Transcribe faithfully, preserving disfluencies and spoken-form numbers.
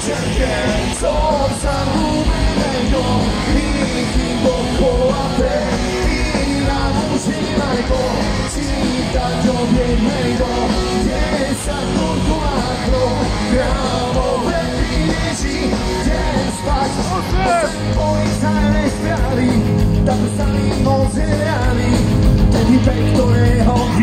cerché forza numerego i timbo a te i la musica ci taglio piemego che sa con quattro gramo per dieci che spazio poi sai spiari da questa limosina che ti petto e ho